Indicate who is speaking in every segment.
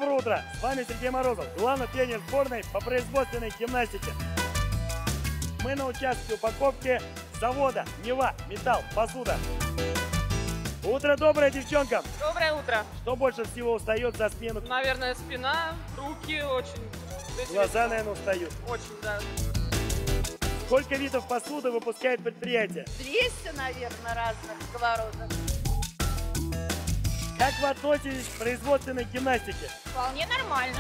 Speaker 1: доброе утро! С вами Сергей Морозов, главный тренер сборной по производственной гимнастике. Мы на участке упаковки завода Нева, металл, посуда. Утро доброе, девчонкам!
Speaker 2: Доброе утро!
Speaker 1: Что больше всего устает за смену?
Speaker 2: Наверное, спина, руки очень.
Speaker 1: Глаза, наверное, устают.
Speaker 2: Очень, да.
Speaker 1: Сколько видов посуды выпускает предприятие?
Speaker 3: 200, наверное, разных сковородок.
Speaker 1: Как вы относитесь к производственной гимнастике?
Speaker 3: Вполне нормально.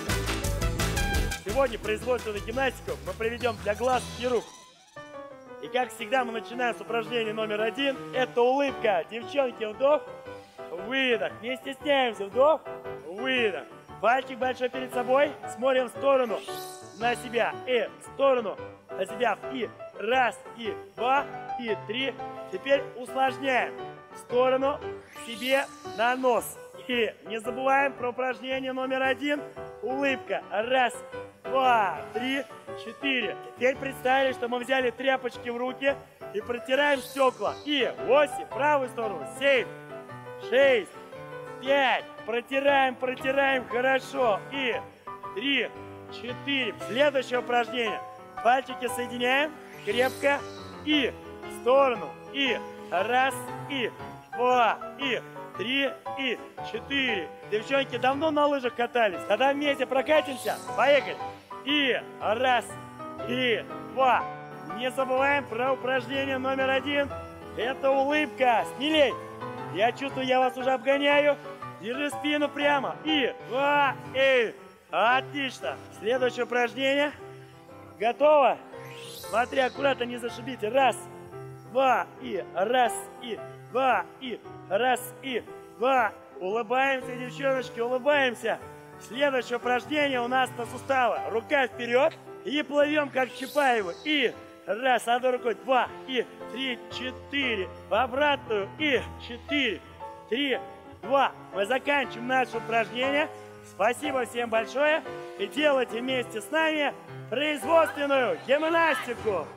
Speaker 1: Сегодня производственную гимнастику мы проведем для глаз и рук. И как всегда мы начинаем с упражнения номер 1. Это улыбка. Девчонки, вдох, выдох. Не стесняемся, вдох, выдох. Пальчик большой перед собой. Смотрим в сторону на себя и в сторону на себя. И раз, и два, и три. Теперь усложняем. В сторону себе на нос. И не забываем про упражнение номер 1. Улыбка. Раз, два, три, четыре. Теперь представили, что мы взяли тряпочки в руки и протираем стекла. И 8, правую сторону, 7, 6, 5. Протираем, протираем, хорошо. И 3, 4. Следующее упражнение. Пальчики соединяем крепко. И в сторону. И раз, и два, и 3, и 4. Девчонки, давно на лыжах катались? Тогда вместе прокатимся. Поехали. И раз, и два. Не забываем про упражнение номер 1. Это улыбка. Смелей. Я чувствую, я вас уже обгоняю. Держи спину прямо. И два, и. Отлично. Следующее упражнение. Готово? Смотри, аккуратно не зашибите. Раз, два, и раз, и два, и раз, и два. Улыбаемся, девчоночки, улыбаемся. Следующее упражнение у нас на суставы. Рука вперед и плывем, как Чапаевы. И раз, одной рукой, два, и 3, 4. В обратную, и 4, 3, 2. Мы заканчиваем наше упражнение. Спасибо всем большое. И делайте вместе с нами производственную гимнастику.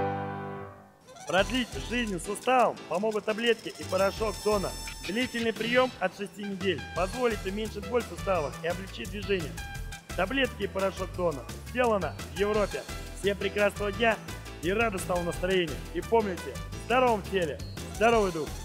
Speaker 1: Продлить жизнь суставам помогут таблетки и порошок Дона. Длительный прием от 6 недель позволит уменьшить боль в суставах и облегчить движение. Таблетки и порошок Дона сделано в Европе. Всем прекрасного дня и радостного настроения. И помните, в здоровом теле здоровый дух.